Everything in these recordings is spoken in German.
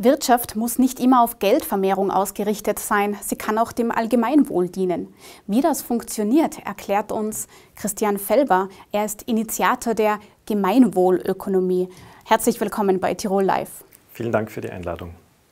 Wirtschaft muss nicht immer auf Geldvermehrung ausgerichtet sein, sie kann auch dem Allgemeinwohl dienen. Wie das funktioniert, erklärt uns Christian Felber. Er ist Initiator der Gemeinwohlökonomie. Herzlich willkommen bei Tirol Live. Vielen Dank für die Einladung.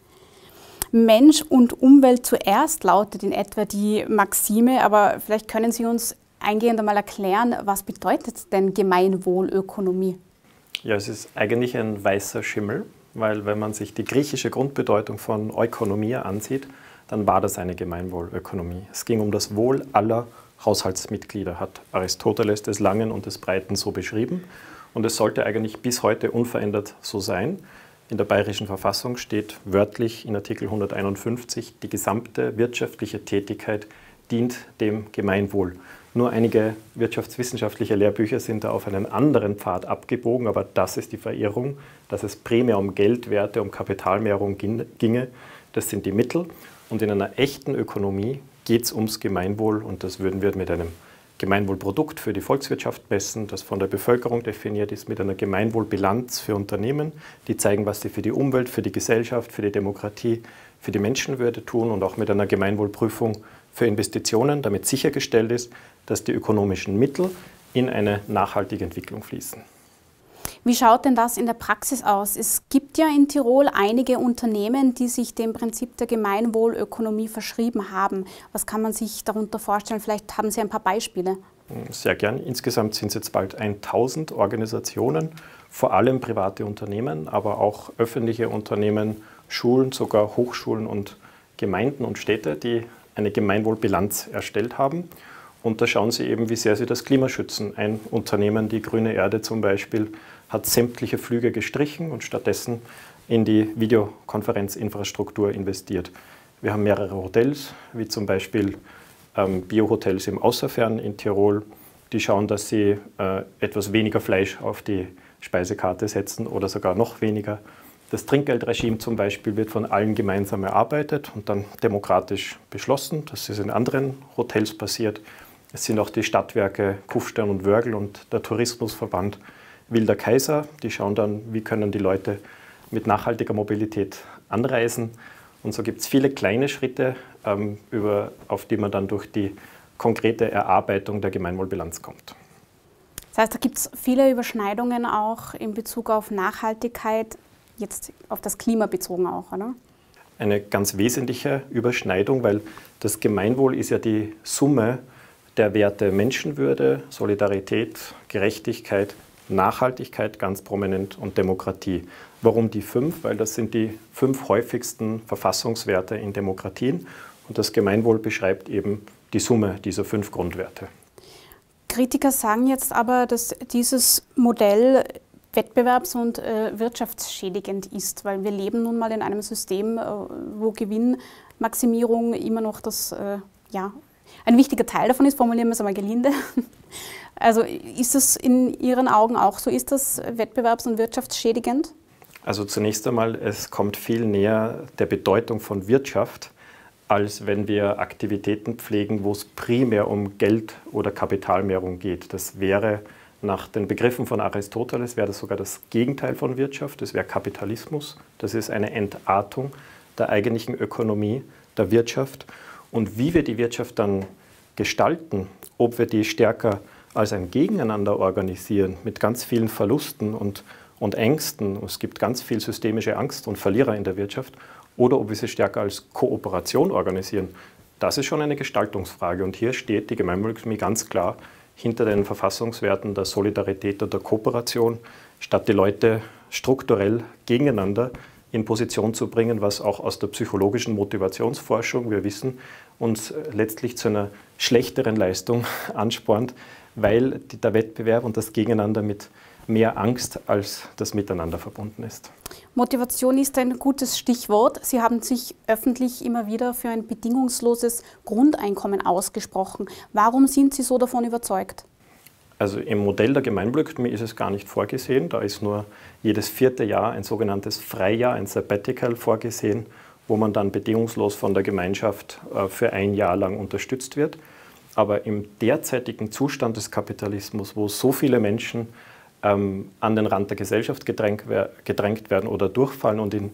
Mensch und Umwelt zuerst lautet in etwa die Maxime, aber vielleicht können Sie uns eingehend einmal erklären, was bedeutet denn Gemeinwohlökonomie? Ja, es ist eigentlich ein weißer Schimmel, weil wenn man sich die griechische Grundbedeutung von Ökonomia ansieht, dann war das eine Gemeinwohlökonomie. Es ging um das Wohl aller Haushaltsmitglieder, hat Aristoteles des Langen und des Breiten so beschrieben. Und es sollte eigentlich bis heute unverändert so sein. In der Bayerischen Verfassung steht wörtlich in Artikel 151, die gesamte wirtschaftliche Tätigkeit dient dem Gemeinwohl. Nur einige wirtschaftswissenschaftliche Lehrbücher sind da auf einen anderen Pfad abgebogen, aber das ist die Verirrung, dass es primär um Geldwerte, um Kapitalmehrung ginge. Das sind die Mittel. Und in einer echten Ökonomie geht es ums Gemeinwohl und das würden wir mit einem Gemeinwohlprodukt für die Volkswirtschaft messen, das von der Bevölkerung definiert ist, mit einer Gemeinwohlbilanz für Unternehmen, die zeigen, was sie für die Umwelt, für die Gesellschaft, für die Demokratie, für die Menschenwürde tun und auch mit einer Gemeinwohlprüfung für Investitionen, damit sichergestellt ist, dass die ökonomischen Mittel in eine nachhaltige Entwicklung fließen. Wie schaut denn das in der Praxis aus? Es gibt ja in Tirol einige Unternehmen, die sich dem Prinzip der Gemeinwohlökonomie verschrieben haben. Was kann man sich darunter vorstellen? Vielleicht haben Sie ein paar Beispiele. Sehr gern. Insgesamt sind es jetzt bald 1000 Organisationen, vor allem private Unternehmen, aber auch öffentliche Unternehmen, Schulen, sogar Hochschulen und Gemeinden und Städte, die eine Gemeinwohlbilanz erstellt haben. Und da schauen Sie eben, wie sehr Sie das Klima schützen. Ein Unternehmen, die Grüne Erde zum Beispiel, hat sämtliche Flüge gestrichen und stattdessen in die Videokonferenzinfrastruktur investiert. Wir haben mehrere Hotels, wie zum Beispiel Biohotels im Außerfern in Tirol, die schauen, dass sie etwas weniger Fleisch auf die Speisekarte setzen oder sogar noch weniger. Das Trinkgeldregime zum Beispiel wird von allen gemeinsam erarbeitet und dann demokratisch beschlossen. Das ist in anderen Hotels passiert. Es sind auch die Stadtwerke Kufstein und Wörgl und der Tourismusverband Wilder Kaiser. Die schauen dann, wie können die Leute mit nachhaltiger Mobilität anreisen. Und so gibt es viele kleine Schritte, auf die man dann durch die konkrete Erarbeitung der Gemeinwohlbilanz kommt. Das heißt, da gibt es viele Überschneidungen auch in Bezug auf Nachhaltigkeit, jetzt auf das Klima bezogen auch, oder? Eine ganz wesentliche Überschneidung, weil das Gemeinwohl ist ja die Summe der Werte Menschenwürde, Solidarität, Gerechtigkeit, Nachhaltigkeit ganz prominent und Demokratie. Warum die 5? Weil das sind die 5 häufigsten Verfassungswerte in Demokratien und das Gemeinwohl beschreibt eben die Summe dieser 5 Grundwerte. Kritiker sagen jetzt aber, dass dieses Modell wettbewerbs- und wirtschaftsschädigend ist, weil wir leben nun mal in einem System, wo Gewinnmaximierung immer noch ein wichtiger Teil davon ist, formulieren wir es einmal gelinde. Also ist das in Ihren Augen auch so? Ist das wettbewerbs- und wirtschaftsschädigend? Also zunächst einmal, es kommt viel näher der Bedeutung von Wirtschaft, als wenn wir Aktivitäten pflegen, wo es primär um Geld- oder Kapitalmehrung geht. Das wäre nach den Begriffen von Aristoteles wäre das sogar das Gegenteil von Wirtschaft, das wäre Kapitalismus. Das ist eine Entartung der eigentlichen Ökonomie, der Wirtschaft. Und wie wir die Wirtschaft dann gestalten, ob wir die stärker als ein Gegeneinander organisieren, mit ganz vielen Verlusten und Ängsten, es gibt ganz viel systemische Angst und Verlierer in der Wirtschaft, oder ob wir sie stärker als Kooperation organisieren, das ist schon eine Gestaltungsfrage. Und hier steht die Gemeinwohlökonomie ganz klar hinter den Verfassungswerten der Solidarität und der Kooperation, statt die Leute strukturell gegeneinander in Position zu bringen, was auch aus der psychologischen Motivationsforschung, wir wissen, uns letztlich zu einer schlechteren Leistung anspornt, weil der Wettbewerb und das Gegeneinander mit mehr Angst als das Miteinander verbunden ist. Motivation ist ein gutes Stichwort. Sie haben sich öffentlich immer wieder für ein bedingungsloses Grundeinkommen ausgesprochen. Warum sind Sie so davon überzeugt? Also im Modell der Gemeinwohlökonomie ist es gar nicht vorgesehen. Da ist nur jedes 4. Jahr ein sogenanntes Freijahr, ein Sabbatical vorgesehen, wo man dann bedingungslos von der Gemeinschaft für ein Jahr lang unterstützt wird. Aber im derzeitigen Zustand des Kapitalismus, wo so viele Menschen an den Rand der Gesellschaft gedrängt werden oder durchfallen und in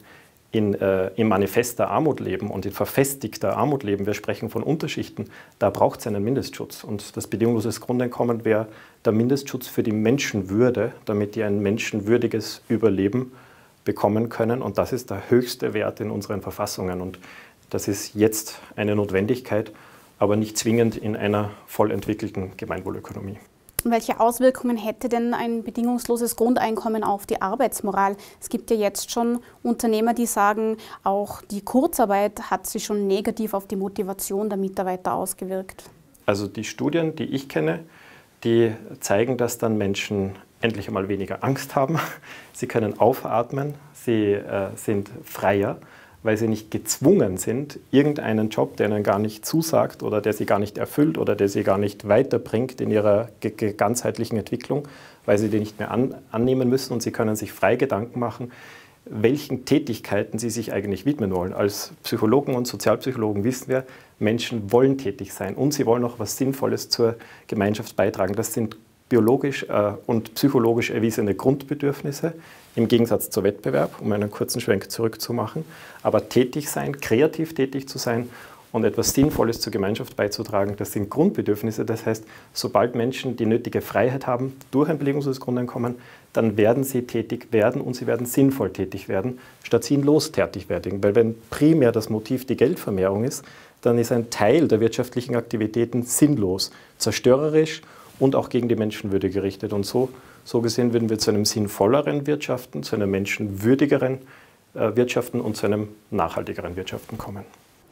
im Manifest der Armut leben und in verfestigter Armut leben, wir sprechen von Unterschichten, da braucht es einen Mindestschutz. Und das bedingungslose Grundeinkommen wäre der Mindestschutz für die Menschenwürde, damit die ein menschenwürdiges Überleben bekommen können. Und das ist der höchste Wert in unseren Verfassungen. Und das ist jetzt eine Notwendigkeit, aber nicht zwingend in einer voll entwickelten Gemeinwohlökonomie. Welche Auswirkungen hätte denn ein bedingungsloses Grundeinkommen auf die Arbeitsmoral? Es gibt ja jetzt schon Unternehmer, die sagen, auch die Kurzarbeit hat sich schon negativ auf die Motivation der Mitarbeiter ausgewirkt. Also die Studien, die ich kenne, die zeigen, dass dann Menschen endlich einmal weniger Angst haben. Sie können aufatmen, sie sind freier, weil sie nicht gezwungen sind, irgendeinen Job, der ihnen gar nicht zusagt oder der sie gar nicht erfüllt oder der sie gar nicht weiterbringt in ihrer ganzheitlichen Entwicklung, weil sie den nicht mehr annehmen müssen, und sie können sich frei Gedanken machen, welchen Tätigkeiten sie sich eigentlich widmen wollen. Als Psychologen und Sozialpsychologen wissen wir, Menschen wollen tätig sein und sie wollen auch was Sinnvolles zur Gemeinschaft beitragen. Das sind biologisch und psychologisch erwiesene Grundbedürfnisse, im Gegensatz zu Wettbewerb, um einen kurzen Schwenk zurückzumachen. Aber tätig sein, kreativ tätig zu sein und etwas Sinnvolles zur Gemeinschaft beizutragen, das sind Grundbedürfnisse. Das heißt, sobald Menschen die nötige Freiheit haben durch ein bedingungsloses Grundeinkommen, dann werden sie tätig werden und sie werden sinnvoll tätig werden, statt sinnlos tätig werden. Weil wenn primär das Motiv die Geldvermehrung ist, dann ist ein Teil der wirtschaftlichen Aktivitäten sinnlos, zerstörerisch und auch gegen die Menschenwürde gerichtet. Und so gesehen würden wir zu einem sinnvolleren Wirtschaften, zu einem menschenwürdigeren Wirtschaften und zu einem nachhaltigeren Wirtschaften kommen.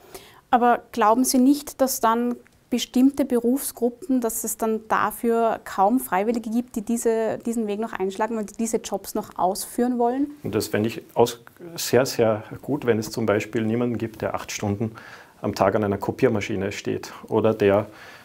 Aber glauben Sie nicht, dass dann bestimmte Berufsgruppen, dass es dann dafür kaum Freiwillige gibt, die diesen Weg noch einschlagen und diese Jobs noch ausführen wollen? Und das fände ich sehr, sehr gut, wenn es zum Beispiel niemanden gibt, der 8 Stunden am Tag an einer Kopiermaschine steht oder der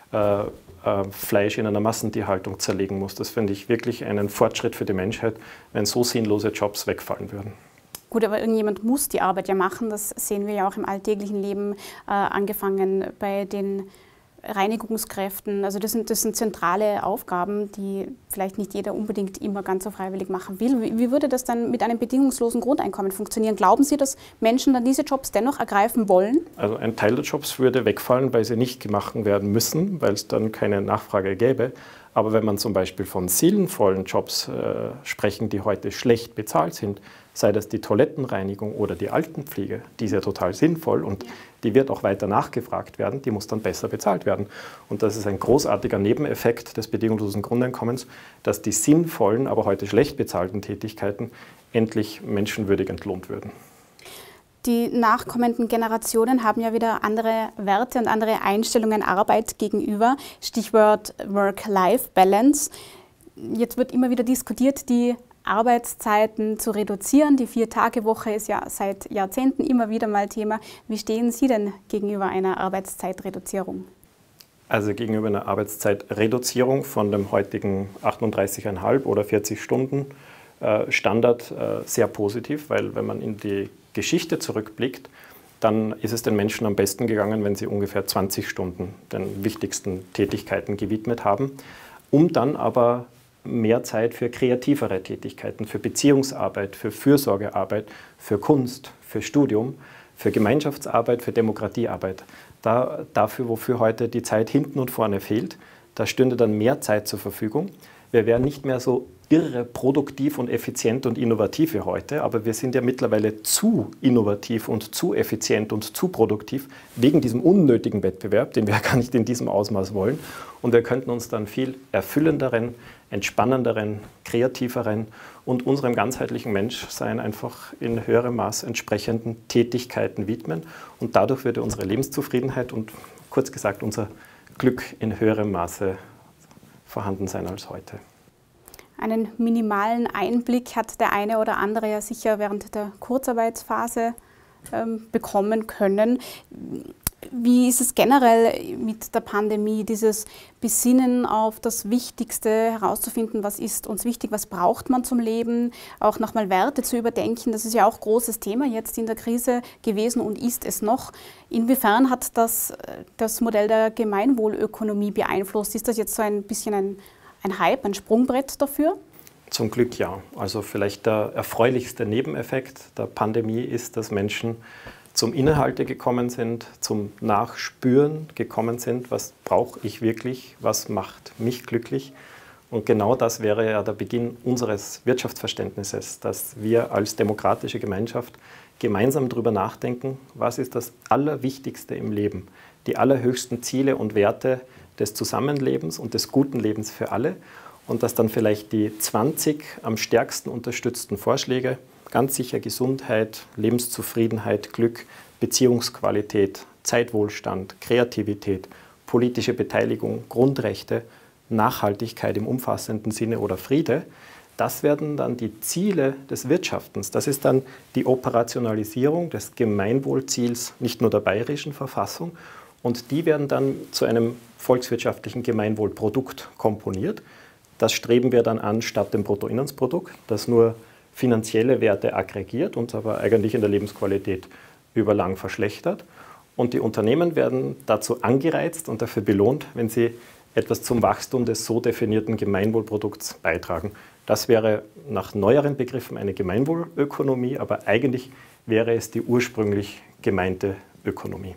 Fleisch in einer Massentierhaltung zerlegen muss. Das finde ich wirklich einen Fortschritt für die Menschheit, wenn so sinnlose Jobs wegfallen würden. Gut, aber irgendjemand muss die Arbeit ja machen. Das sehen wir ja auch im alltäglichen Leben, angefangen bei den Reinigungskräften. Also das sind zentrale Aufgaben, die vielleicht nicht jeder unbedingt immer ganz so freiwillig machen will. Wie würde das dann mit einem bedingungslosen Grundeinkommen funktionieren? Glauben Sie, dass Menschen dann diese Jobs dennoch ergreifen wollen? Also ein Teil der Jobs würde wegfallen, weil sie nicht gemacht werden müssen, weil es dann keine Nachfrage gäbe. Aber wenn man zum Beispiel von sinnvollen Jobs sprechen, die heute schlecht bezahlt sind, sei das die Toilettenreinigung oder die Altenpflege, die ist ja total sinnvoll und die wird auch weiter nachgefragt werden, die muss dann besser bezahlt werden. Und das ist ein großartiger Nebeneffekt des bedingungslosen Grundeinkommens, dass die sinnvollen, aber heute schlecht bezahlten Tätigkeiten endlich menschenwürdig entlohnt würden. Die nachkommenden Generationen haben ja wieder andere Werte und andere Einstellungen Arbeit gegenüber. Stichwort Work-Life-Balance. Jetzt wird immer wieder diskutiert, die Arbeitszeiten zu reduzieren. Die 4-Tage-Woche ist ja seit Jahrzehnten immer wieder mal Thema. Wie stehen Sie denn gegenüber einer Arbeitszeitreduzierung? Also gegenüber einer Arbeitszeitreduzierung von dem heutigen 38,5 oder 40 Stunden Standard sehr positiv, weil wenn man in die Geschichte zurückblickt, dann ist es den Menschen am besten gegangen, wenn sie ungefähr 20 Stunden den wichtigsten Tätigkeiten gewidmet haben, um dann aber mehr Zeit für kreativere Tätigkeiten, für Beziehungsarbeit, für Fürsorgearbeit, für Kunst, für Studium, für Gemeinschaftsarbeit, für Demokratiearbeit. Dafür, wofür heute die Zeit hinten und vorne fehlt, da stünde dann mehr Zeit zur Verfügung. Wir wären nicht mehr so irre produktiv und effizient und innovativ wie heute, aber wir sind ja mittlerweile zu innovativ und zu effizient und zu produktiv wegen diesem unnötigen Wettbewerb, den wir gar nicht in diesem Ausmaß wollen. Und wir könnten uns dann viel erfüllenderen, entspannenderen, kreativeren und unserem ganzheitlichen Menschsein einfach in höherem Maß entsprechenden Tätigkeiten widmen. Und dadurch würde unsere Lebenszufriedenheit und kurz gesagt unser Glück in höherem Maße vorhanden sein als heute. Einen minimalen Einblick hat der eine oder andere ja sicher während der Kurzarbeitsphase bekommen können. Wie ist es generell mit der Pandemie, dieses Besinnen auf das Wichtigste, herauszufinden, was ist uns wichtig, was braucht man zum Leben, auch nochmal Werte zu überdenken? Das ist ja auch ein großes Thema jetzt in der Krise gewesen und ist es noch. Inwiefern hat das Modell der Gemeinwohlökonomie beeinflusst? Ist das jetzt so ein bisschen ein Hype, ein Sprungbrett dafür? Zum Glück ja. Also vielleicht der erfreulichste Nebeneffekt der Pandemie ist, dass Menschen zum Innehalte gekommen sind, zum Nachspüren gekommen sind, was brauche ich wirklich, was macht mich glücklich. Und genau das wäre ja der Beginn unseres Wirtschaftsverständnisses, dass wir als demokratische Gemeinschaft gemeinsam darüber nachdenken, was ist das Allerwichtigste im Leben, die allerhöchsten Ziele und Werte des Zusammenlebens und des guten Lebens für alle. Und dass dann vielleicht die 20 am stärksten unterstützten Vorschläge, ganz sicher Gesundheit, Lebenszufriedenheit, Glück, Beziehungsqualität, Zeitwohlstand, Kreativität, politische Beteiligung, Grundrechte, Nachhaltigkeit im umfassenden Sinne oder Friede, das werden dann die Ziele des Wirtschaftens. Das ist dann die Operationalisierung des Gemeinwohlziels nicht nur der bayerischen Verfassung, und die werden dann zu einem volkswirtschaftlichen Gemeinwohlprodukt komponiert. Das streben wir dann an statt dem Bruttoinlandsprodukt, das nur finanzielle Werte aggregiert und aber eigentlich in der Lebensqualität überlang verschlechtert. Und die Unternehmen werden dazu angereizt und dafür belohnt, wenn sie etwas zum Wachstum des so definierten Gemeinwohlprodukts beitragen. Das wäre nach neueren Begriffen eine Gemeinwohlökonomie, aber eigentlich wäre es die ursprünglich gemeinte Ökonomie.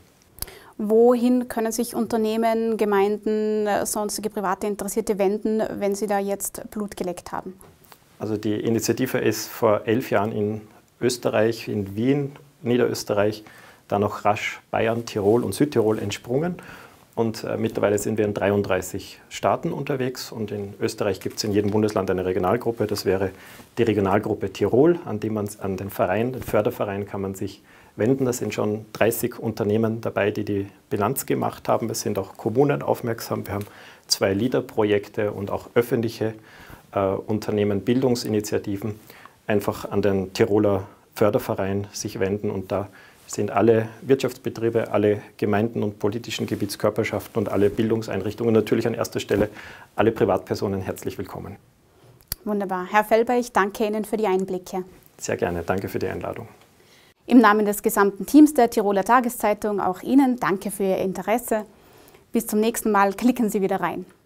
Wohin können sich Unternehmen, Gemeinden, sonstige private Interessierte wenden, wenn sie da jetzt Blut geleckt haben? Also die Initiative ist vor 11 Jahren in Österreich, in Wien, Niederösterreich, dann noch rasch Bayern, Tirol und Südtirol entsprungen. Und mittlerweile sind wir in 33 Staaten unterwegs und in Österreich gibt es in jedem Bundesland eine Regionalgruppe. Das wäre die Regionalgruppe Tirol, an den Förderverein kann man sich wenden. Da sind schon 30 Unternehmen dabei, die die Bilanz gemacht haben. Es sind auch Kommunen aufmerksam. Wir haben 2 LEADER-Projekte und auch öffentliche Unternehmen, Bildungsinitiativen. Einfach an den Tiroler Förderverein sich wenden und da sind alle Wirtschaftsbetriebe, alle Gemeinden und politischen Gebietskörperschaften und alle Bildungseinrichtungen, natürlich an erster Stelle alle Privatpersonen herzlich willkommen. Wunderbar. Herr Felber, ich danke Ihnen für die Einblicke. Sehr gerne. Danke für die Einladung. Im Namen des gesamten Teams der Tiroler Tageszeitung auch Ihnen danke für Ihr Interesse. Bis zum nächsten Mal. Klicken Sie wieder rein.